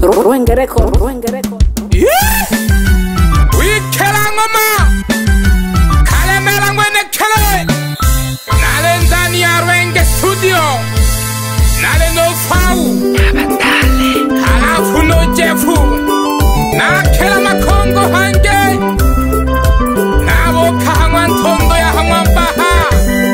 Ruengereko. Wikelangoma Kalemelangwene kele Nale ndani ya Rwenge studio Nale no fau Halafu no jefu Na kela makongo hange Nabo kahangwa ntondo ya hangwa mbaha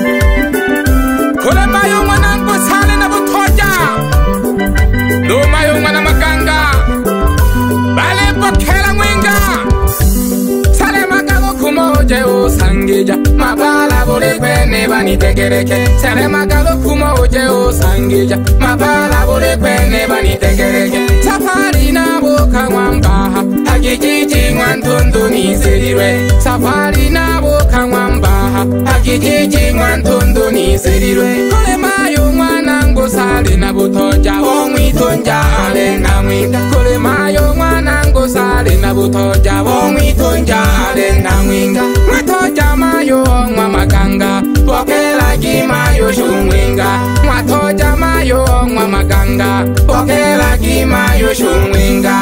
Kule mayo mwanangu sale na butoja No mayo mwana maganga Bale bokela mwenga Sale magago kumoje osangija Mabala bole kwene bani tegereke Sale magago kumoje osangija Mabala bole kwene bani tegereke Safari na boka mwambaha Hagijiji mwantondo nizirirwe Safari na boka mwambaha Hagijiji mwantondo nizirirwe Kule mayo mwanangu sale na butoja Omwitonja ale na mwinga Kule mayo mwanangu sale na butoja Omwitonja ale na mwinga Mwatoja mayo mwa maganga Pokela gimayo shumwinga Mwatoja mayo mwa maganga Pokela gimayo shumwinga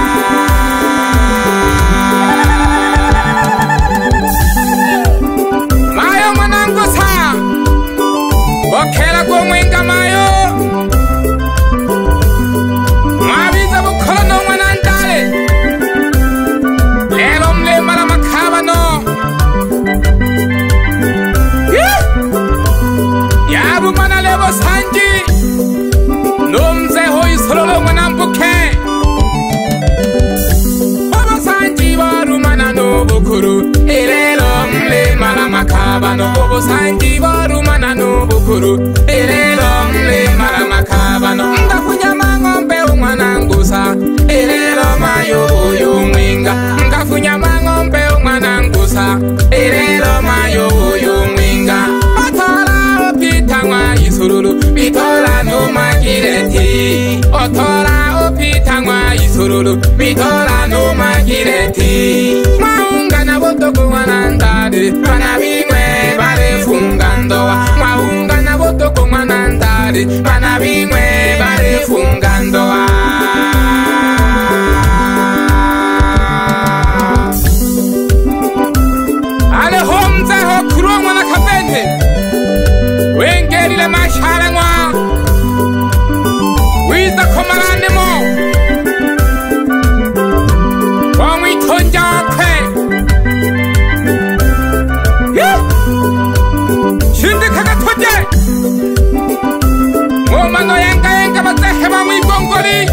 Mayo mwanangu sa Pokela kumwinga mayo Mwabiza bukono mwanandale Lelo mlema la makabano Yabu mana lebo sanji Numze hoi sololo mwanambuke Baba sanji waru mana no bukuru Ilelo mlema la makabano Bobo sanji waru mana no bukuru Ilelo mlema la makabano Ndafunya mangombe umwanangusa Ilelo mayo uyu mwinga Ngafunya mangombe umwanangusa Ilelo mayo uyu mwinga Otola opita ngwa isururu Bitola no magireti Otola opita ngwa isururu Bitola no magireti Maunga na botoko wanandade Bana bimwe bare fungandoa Maunga na botoko wanandade Bana bimwe bare fungandoa Ale homza ho kuro mwana kabente Wengeri le mashala ngwa Wiza komarane mo Wangwi tonja okwe Shinde kaka toje Momano yenga batehe mamwi gongoli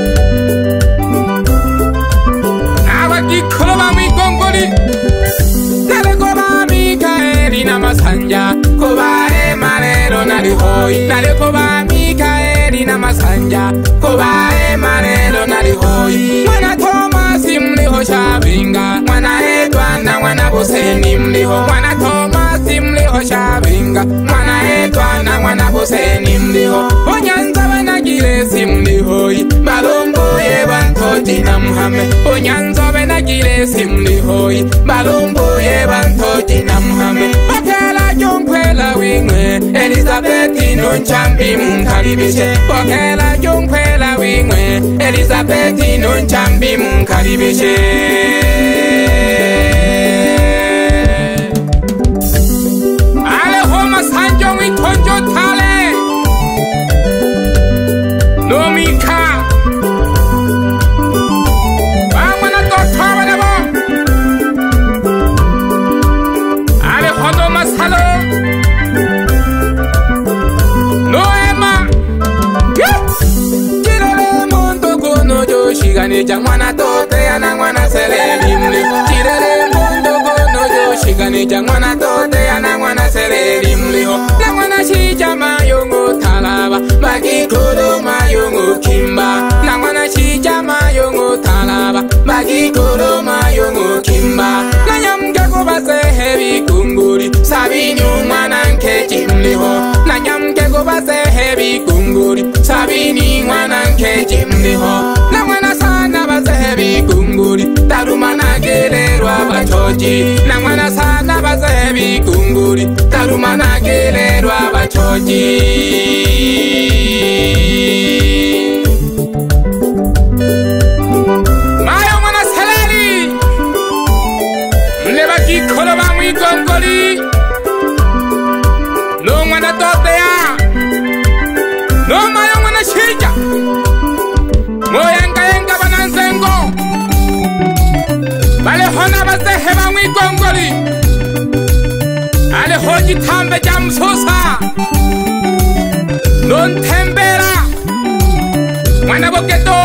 Awa gikolo mamwi gongoli Dele koba Mikaeli na masanja Koba emarero nari hoi Dele koba Mikaeli na masanja Koba emarero nari hoi Mwana Tomasi mliho shabinga Mwana Edwana mwana Boseni mliho Mwana Tomasi mliho shabinga Mwana Edwana mwana Boseni mliho Onyanza wena giresi mlihoi Balombo ye bantoti na muhame Onyanza wena giresi mlihoi Balombo ye bantoti na muhame Bakela jongkwela wingwe Elizabeth nonchambi munkaribishe Bakela jongkwela wingwe Elizabeth nonchambi munkaribishe Ale homa sanjo witonjo tale Nomika Bamwana dotawa nebo Ale hono masalo Noema Jirele mondo kono joshigane Jangwana tote yana mwana seleli mli Jirele mondo kono joshigane Jangwana tote yana mwana seleli mli La mwana shijama yongo talaba Magikolo mayongo kimba La mwana shijama yongo talaba Magikolo mayongo kimba La nyamge kubase hebi kunguri Sabini mwana nke jimliho La nyamge kubase hebi kunguri Sabini mwana nke jimliho La mwana sana base hebi kunguri Darumana gelerwa bachoji La mwana sana base hebi kunguri Darumana gelerwa bachoji n'abazehe mw'igongori ariho gitambe rya musosa nontembera mwana bogedo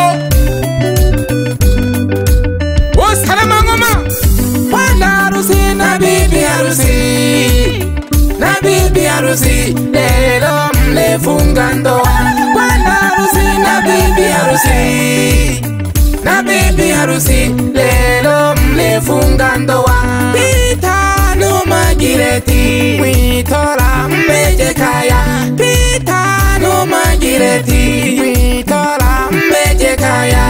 usalama ngoma bwana harusi na bibi harusi na bibi harusi lelo mmefunga ndoa bwana harusi na bibi harusi na bibi harusi lelo mmefunga ndoa pitano magireti mwitora mmejekaya pitano magireti mwitora mmejekaya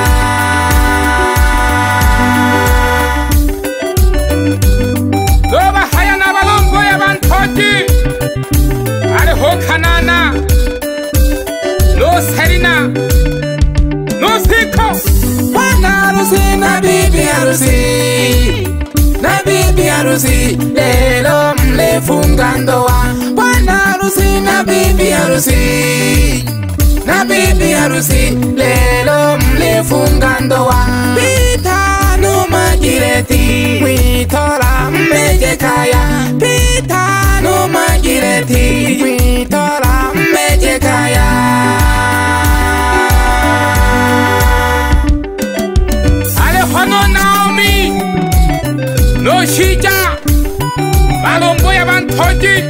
doba haya na balongo ya bantoki ariho kanana no serina no siko bwana harusi na bibi harusi na bibi harusi lelo mmefunga ndoa bwana harusi na bibi harusi na bibi harusi lelo mmefunga ndoa pitano magireti mwitora mmejekaya pitano magireti mwitora mmejekaya alehono Naomi no shija balongo ya bantoki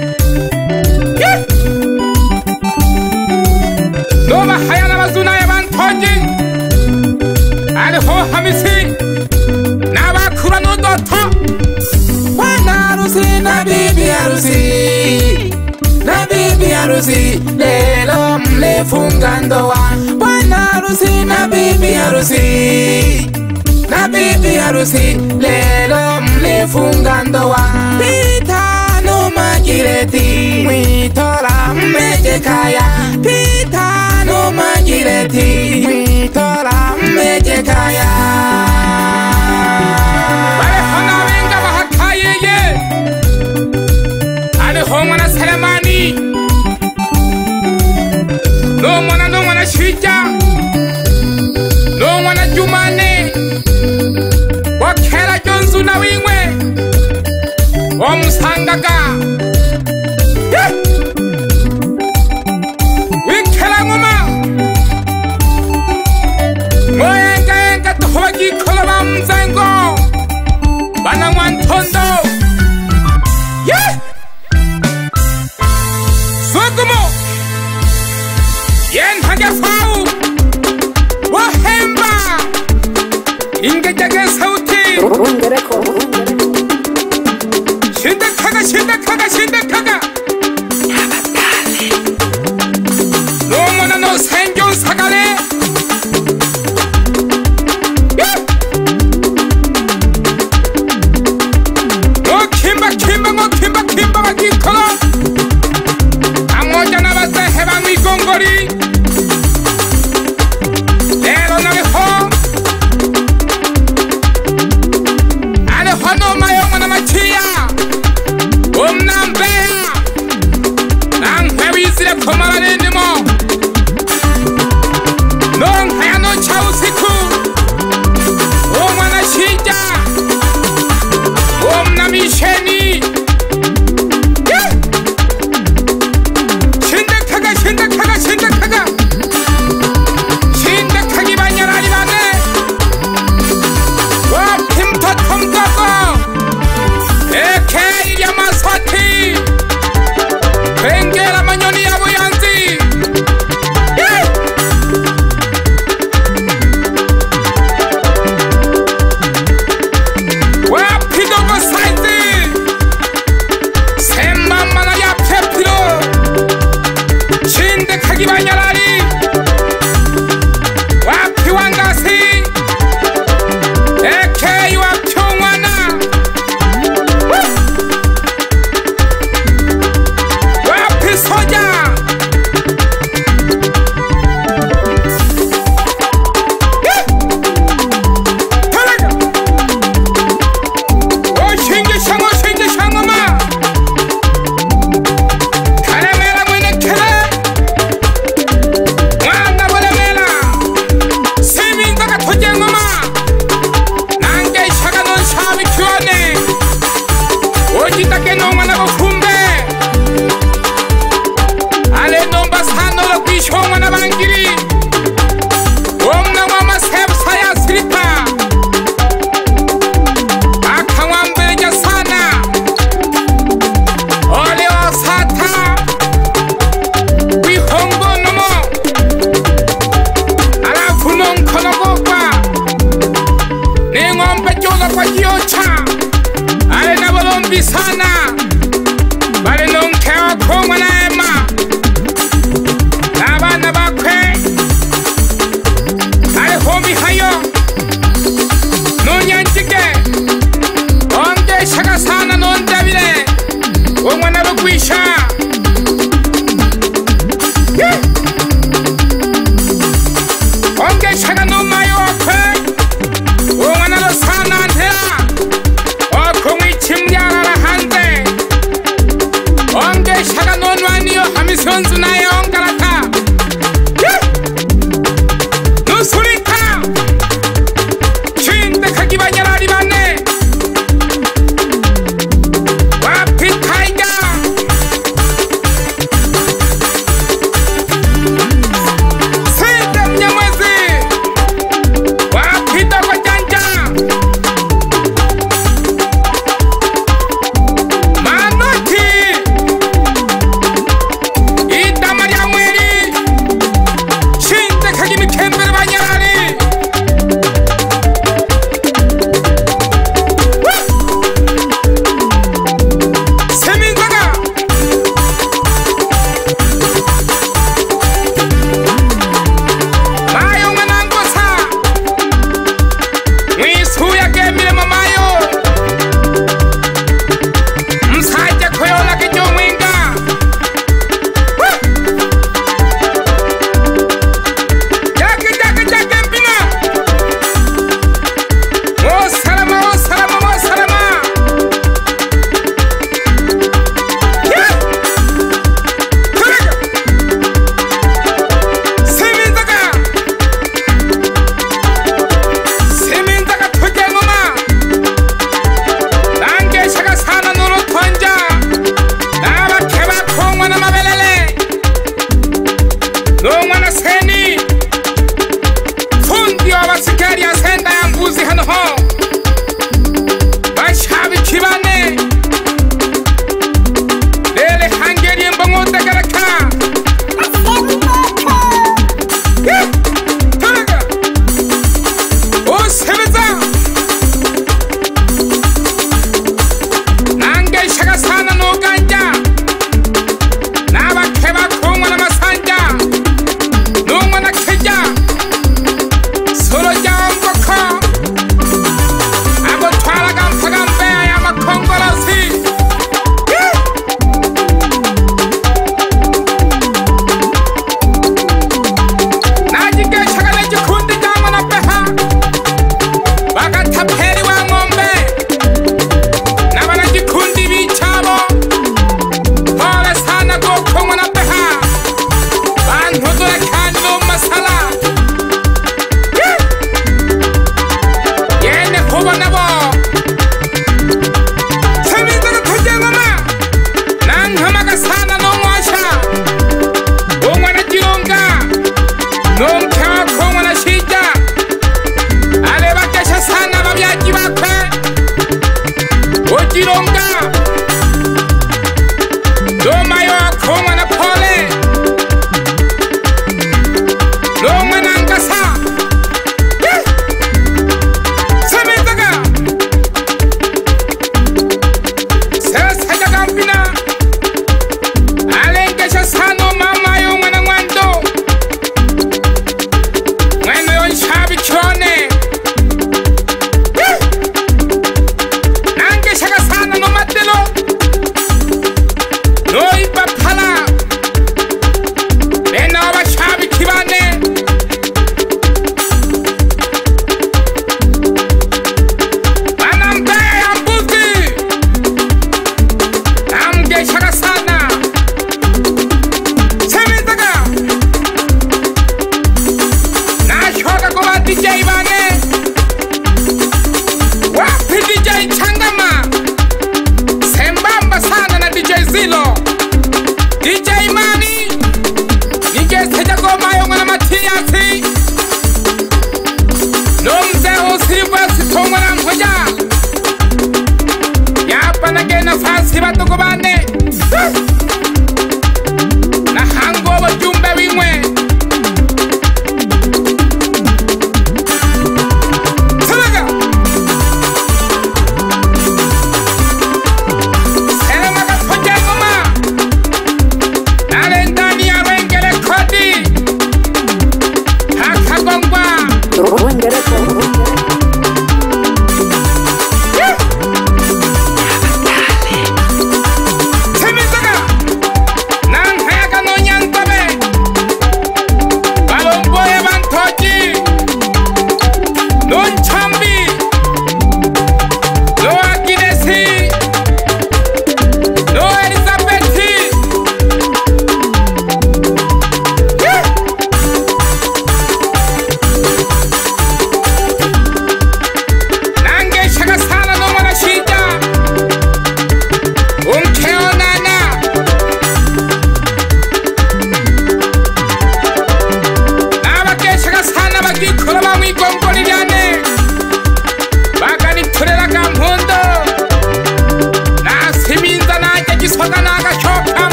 no bahaya na bazuna ya bantoki aliho Hamisi n'abakura n'udoto bwana harusi na bibi harusi na bibi harusi lelo mmefunga ndoa bwana harusi na bibi harusi na bibi harusi lelo mmefunga ndoa pitano magireti mwitora mmejekaya pitano magireti mwitora mmejekaya barehona wenga bahakayeye ariho mwana Selemani no mwana Shija no mwana Jumane wakera Jonsu na wingwe omusangaga wikera ngoma moyenga tuhogi koloba mzengo bana mwantondo sugumo yenhage fau wahemba ingejage sauti shindakaga no mona no senjon sagale mo kimba bagikolo amoja n'abazehe mw'igongori lero nabeho ariho no mayongo n'amaciya umnambe shaka no mayo kwe Umwana lo sana antera Okumi chimyara hanze Onge shaka no nwaniyo hamisionzu nae ongarata Nusurika Chinde kakibanyarari bane Wapitaiga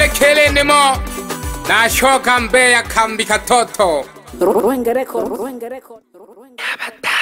Kale kele nemo na shoka Mbeya kambi katoto. Ruengereko.